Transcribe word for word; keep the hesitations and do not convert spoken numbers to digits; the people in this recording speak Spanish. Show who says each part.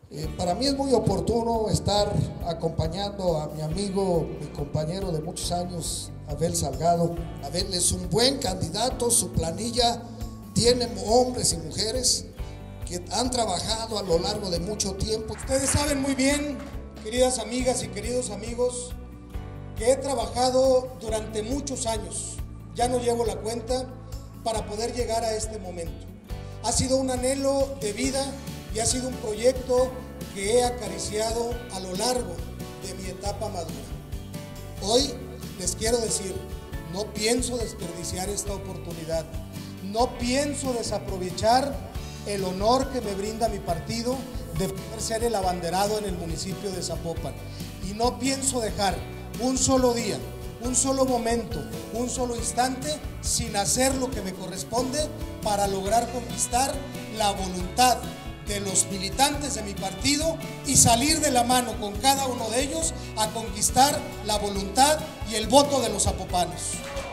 Speaker 1: Eh, para mí es muy oportuno estar acompañando a mi amigo, mi compañero de muchos años, Abel Salgado. Abel es un buen candidato, su planilla tiene hombres y mujeres que han trabajado a lo largo de mucho tiempo.
Speaker 2: Ustedes saben muy bien, queridas amigas y queridos amigos, que he trabajado durante muchos años, ya no llevo la cuenta, para poder llegar a este momento. Ha sido un anhelo de vida y ha sido un proyecto que he acariciado a lo largo de mi etapa madura. Hoy les quiero decir, no pienso desperdiciar esta oportunidad, no pienso desaprovechar el honor que me brinda mi partido de poder ser el abanderado en el municipio de Zapopan, y no pienso dejar un solo día, un solo momento, un solo instante sin hacer lo que me corresponde para lograr conquistar la voluntad de los militantes de mi partido y salir de la mano con cada uno de ellos a conquistar la voluntad y el voto de los zapopanos.